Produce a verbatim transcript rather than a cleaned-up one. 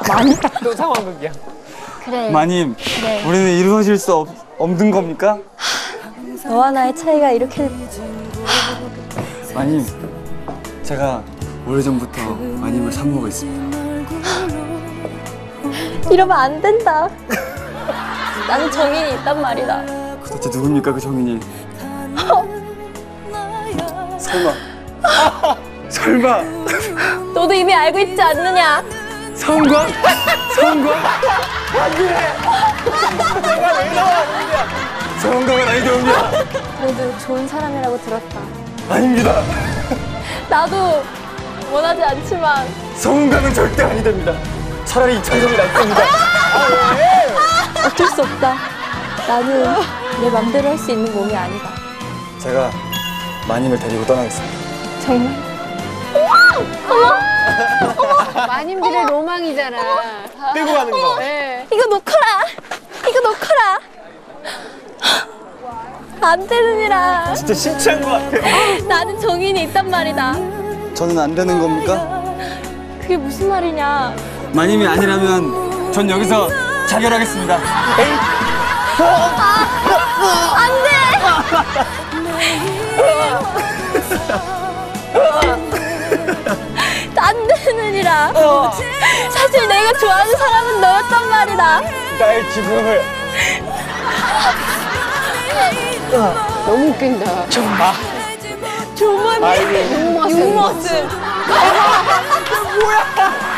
많이? 또 상황극이야. 그래. 마님, 그래. 우리는 이루어질 수 없, 없는 겁니까? 너와 나의 차이가 이렇게. 마님, 제가 오래전부터 마님을 사모하고 있습니다. 이러면 안 된다. 나는 정인이 있단 말이다. 도대체 누굽니까 그 정인이? 설마 설마 너도 이미 알고 있지 않느냐? 성광? 성광? 안돼! 내가 왜 나왔느냐? 성광은 아니더군요. 그래도 좋은 사람이라고 들었다. 아닙니다. 나도 원하지 않지만 성광은 절대 아니 됩니다. 차라리 이창섭이 낫습니다. 아, 왜? 어쩔 수 없다. 나는 내 맘대로 할 수 있는 몸이 아니다. 제가 마님을 데리고 떠나겠습니다. 정말? 마님들의 로망이잖아. 끌고 가는 거. 네. 이거 놓거라. 이거 놓거라. 안 되느니라. 진짜 심취한 것 같아요. 나는 정인이 있단 말이다. 저는 안 되는 겁니까? 그게 무슨 말이냐? 마님이 아니라면 전 여기서 자결하겠습니다. 안 돼! 안 되느니라. 사실 내가 좋아하는 사람은 너였단 말이다. 나의 죽음을 너무 웃긴다. 조모의 육모습. 육모습. 뭐야?